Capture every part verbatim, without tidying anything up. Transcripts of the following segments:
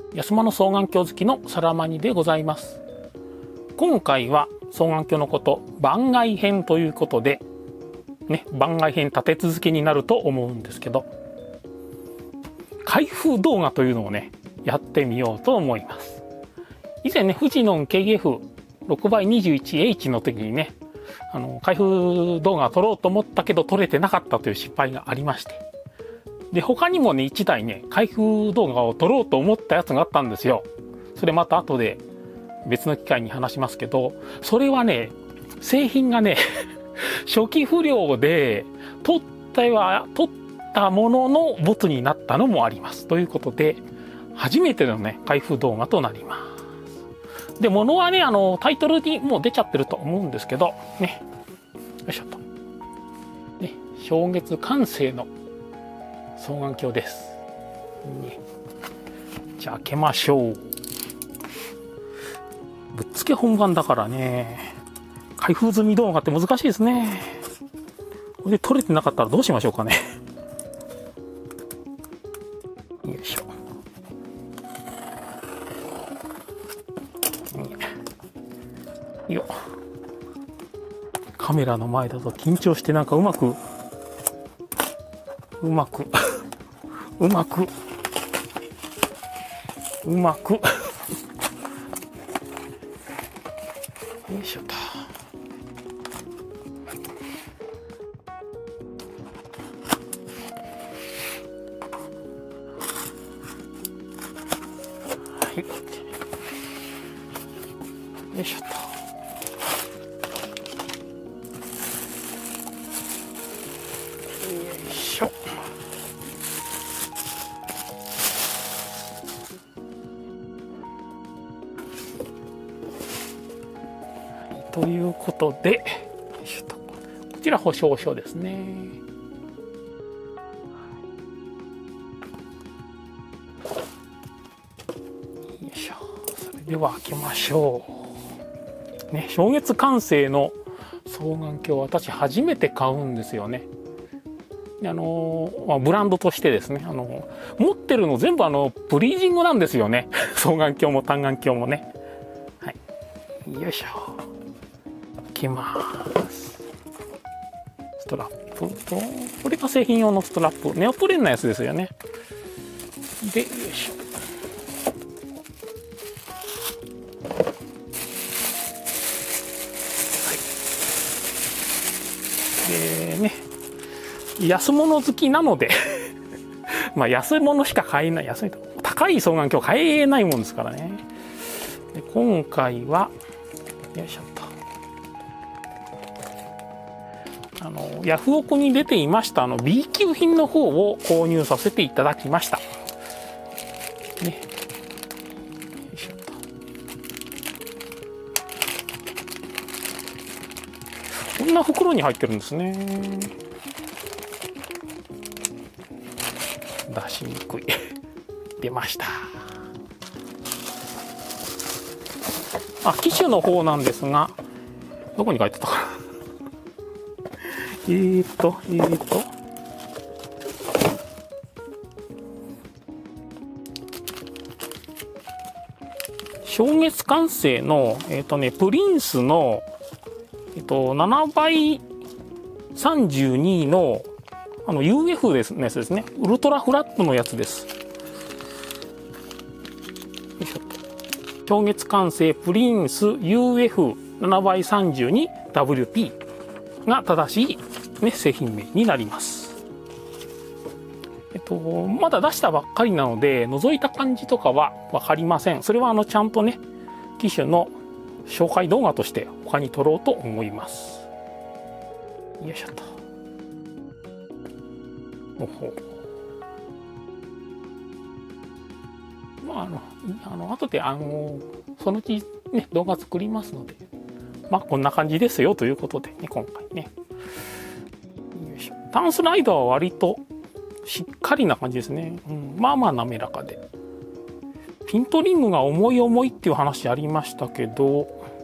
安間の双眼鏡好きのサラマニでございます。今回は双眼鏡のこと番外編ということでね、番外編立て続けになると思うんですけど、開封動画というのをねやってみようと思います。以前ねフジノン ケーエフろくばいにじゅういちエイチ の時にねあの開封動画を撮ろうと思ったけど撮れてなかったという失敗がありまして、で他にもねいちだいね開封動画を撮ろうと思ったやつがあったんですよ。それまた後で別の機会に話しますけど、それはね製品がね初期不良で撮ったは撮ったもののボツになったのもありますということで、初めてのね開封動画となります。で物はねあのタイトルにもう出ちゃってると思うんですけどね、よいしょとね、松月完成の双眼鏡です、ね、じゃあ開けましょう。ぶっつけ本番だからね開封済み動画って難しいですね。これで撮れてなかったらどうしましょうかね。よいしょ。よっ。カメラの前だと緊張してなんかうまくうまくうまくうまくよいしょと。はい。よいしょと。ということで、よいしょと、こちら保証書ですね。よいしょ。それでは開けましょう。ね、松月完成の双眼鏡、私初めて買うんですよね。あのまあ、ブランドとしてですね、あの持ってるの全部あのプリージングなんですよね。双眼鏡も単眼鏡もね。はい。よいしょ。開けます。ストラップと、これが製品用のストラップ、ネオプレンのやつですよね。で、よいしょ。はい。でね、安物好きなのでまあ安いものしか買えない、安いと高い双眼鏡買えないもんですからね。で今回はよいしょと、あのヤフオクに出ていましたあの B 級品の方を購入させていただきましたね。よいしょと。こんな袋に入ってるんですね。出しにくい出ました。あ、機種の方なんですが、どこに書いてたかなえーっとえーっと松月完成のえーっとねプリンスのえっとななばいさんじゅうにのあの ユーエフ ですのやつですね。ウルトラフラットのやつです。よいしょ。松月完成プリンス ユーエフななばいさんじゅうにダブリューピー が正しい、ね、製品名になります。えっとまだ出したばっかりなので覗いた感じとかは分かりません。それはあのちゃんとね機種の紹介動画として他に撮ろうと思います。よいしょと。ほほまああのあの後であのそのうちね動画作りますので、まあこんな感じですよということでね今回ね。よいしょ。タンスライダーは割としっかりな感じですね。うん、まあまあ滑らかで。ピントリングが重い重いっていう話ありましたけど、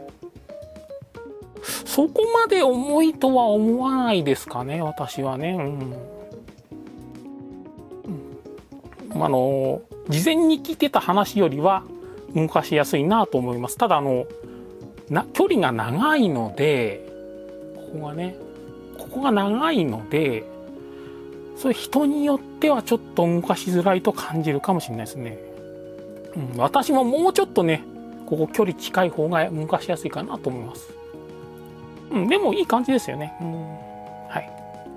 そこまで重いとは思わないですかね私はね。うんあの事前に聞いてた話よりは動かしやすいなと思います。ただあのな距離が長いので、ここがねここが長いので、それ人によってはちょっと動かしづらいと感じるかもしれないですね。うん、私ももうちょっとねここ距離近い方が動かしやすいかなと思います。うん、でもいい感じですよね。うん、はい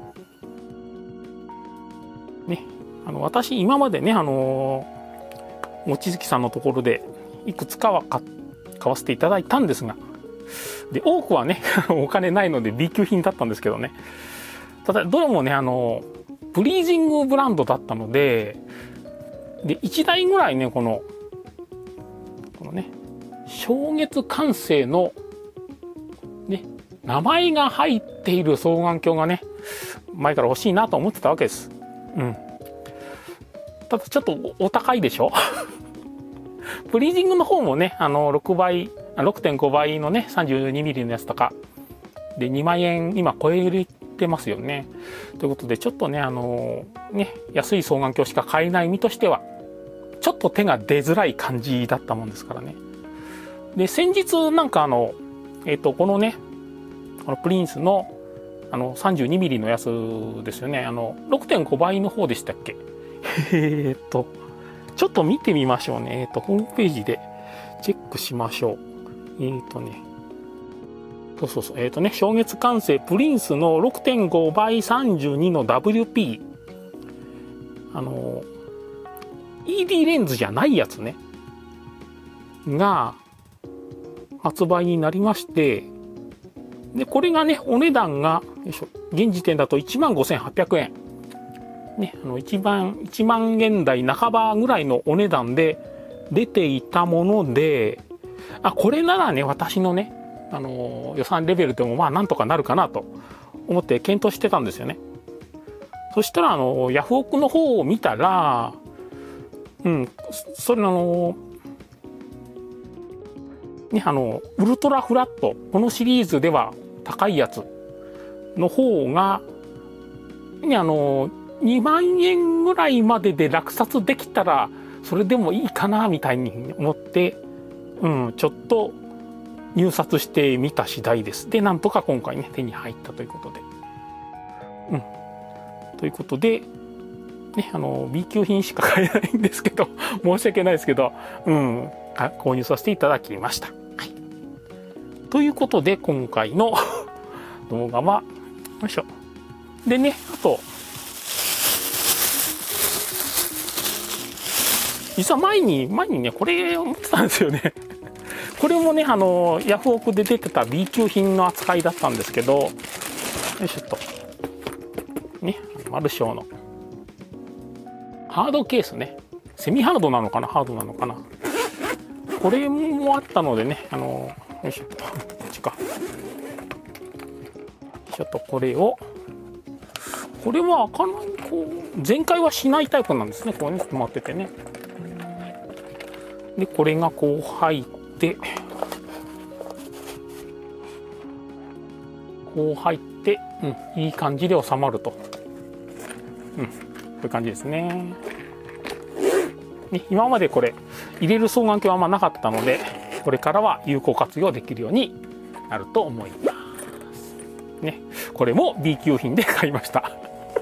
ね、あの私今までねあの望月さんのところでいくつかは買わせていただいたんですが、で多くはねお金ないので B 級品だったんですけどね、ただどれもねあのプリージングブランドだったので、でいちだいぐらいねこのこのね松月完成のね名前が入っている双眼鏡がね前から欲しいなと思ってたわけです。うん。ただちょっとお高いでしょプリージングの方もねあのろくばい ろくてんご 倍のね さんじゅうにミリ のやつとかでにまんえん今超えてますよね。ということでちょっとねあのね安い双眼鏡しか買えない身としてはちょっと手が出づらい感じだったもんですからね。で先日なんかあのえっ、ー、とこのねこのプリンスのあの さんじゅうにミリ のやつですよね。あの ろくてんご 倍の方でしたっけえっとちょっと見てみましょうね。えっ、ー、とホームページでチェックしましょう。えっ、ー、とねそうそうそう。えっ、ー、とね、松月完成プリンスの ろくてんご 倍さんじゅうにの ダブリューピー。あの、イーディー レンズじゃないやつね。が、発売になりまして、で、これがね、お値段が、よいしょ、現時点だと いちまんごせんはっぴゃくえん。ね、あの、一番、いちまんえん台半ばぐらいのお値段で出ていたもので、あ、これならね、私のね、あの予算レベルでもまあなんとかなるかなと思って検討してたんですよね。そしたらあのヤフオクの方を見たら、うんそれあのねあのウルトラフラットこのシリーズでは高いやつの方がねあのにまんえんぐらいまでで落札できたらそれでもいいかなみたいに思って、うんちょっと入札してみた次第です。で、なんとか今回ね、手に入ったということで。うん。ということで、ね、あの、B 級品しか買えないんですけど、申し訳ないですけど、うん、購入させていただきました。はい。ということで、今回の動画は、よいしょ。でね、あと、実は前に、前にね、これを持ってたんですよね。これもね、あの、ヤフオクで出てた B 級品の扱いだったんですけど、よいしょっと。ね、マルショーの。ハードケースね。セミハードなのかなハードなのかなこれもあったのでね、あの、よいしょっと。こっちか。ちょっとこれを、これは開かない、こう、全開はしないタイプなんですね。こうね、止まっててね。で、これがこう入って、でこう入って、うん、いい感じで収まると、うん、こういう感じですね。ね今までこれ入れる双眼鏡はあんまなかったのでこれからは有効活用できるようになると思います。ね、これも B 級品で買いました。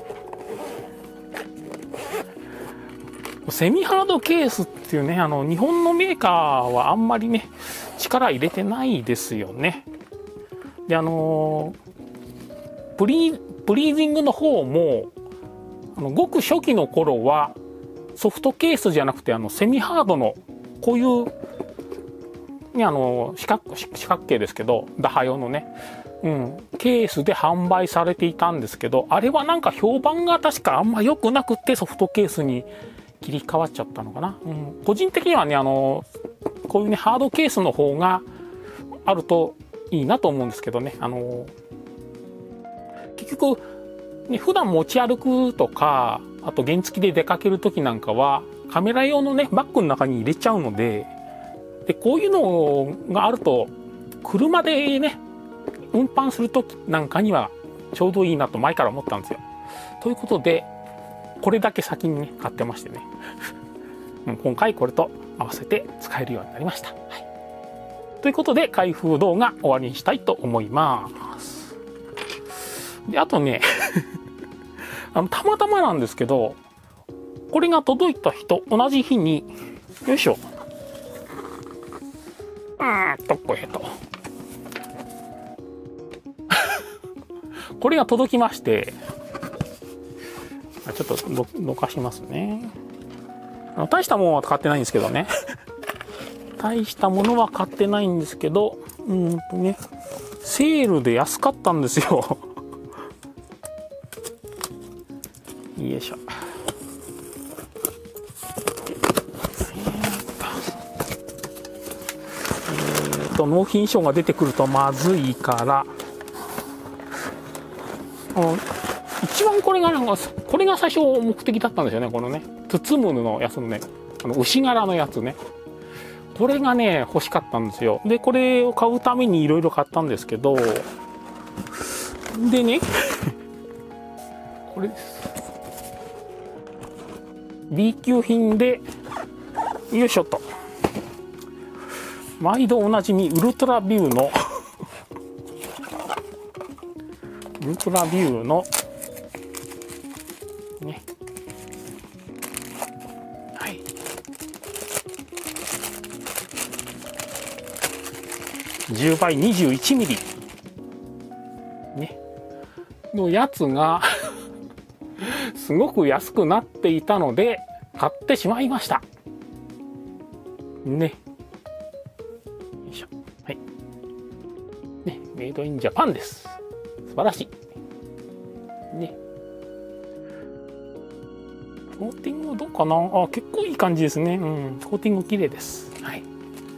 セミハードケースっていうねあの日本のメーカーはあんまりね力入れてないですよね。であのプリプリージングの方もあのごく初期の頃はソフトケースじゃなくてあのセミハードのこういう、ね、あの四角四角形ですけどダハ用のね、うん、ケースで販売されていたんですけどあれはなんか評判が確かあんま良くなくってソフトケースに切り替わっちゃったのかな、うん、個人的にはねあのこういうねハードケースの方があるといいなと思うんですけどねあの結局ね普段持ち歩くとかあと原付で出かける時なんかはカメラ用のねバッグの中に入れちゃうので、でこういうのがあると車でね運搬する時なんかにはちょうどいいなと前から思ったんですよ。ということでこれだけ先にね買ってましてね今回これと合わせて使えるようになりました。はい、ということで開封動画終わりにしたいと思います。であとねあのたまたまなんですけど、これが届いた日と同じ日によいしょうーんとこへとこれが届きまして、ちょっとどどかしますね。あの大したものは買ってないんですけどね大したものは買ってないんですけど、うんとねセールで安かったんですよよいしょ。えーと納品書が出てくるとまずいから一番これがこれが最初目的だったんですよね。このね包むのやつのねあの牛柄のやつね、これがね欲しかったんですよ。でこれを買うためにいろいろ買ったんですけど、でねこれです B 級品でよいしょと毎度おなじみウルトラビューのウルトラビューのねはいじゅうばいにじゅういちミリねのやつがすごく安くなっていたので買ってしまいましたね。よいしょ。はいね、メイドインジャパンです。素晴らしいね。コーティングどうかなあ、結構いい感じですね。うん、コーティング綺麗です。はい、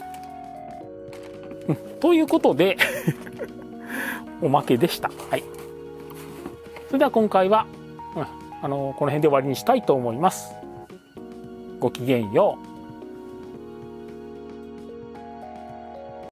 うん、ということでおまけでした。はい、それでは今回は、うん、あのこの辺で終わりにしたいと思います。ごきげんよう。